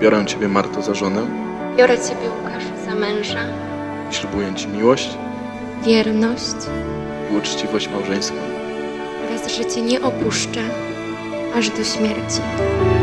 Biorę Ciebie, Marto, za żonę. Biorę Ciebie, Łukaszu, za męża. I ślubuję Ci miłość Wierność i uczciwość małżeńską. oraz, że Cię nie opuszczę aż do śmierci.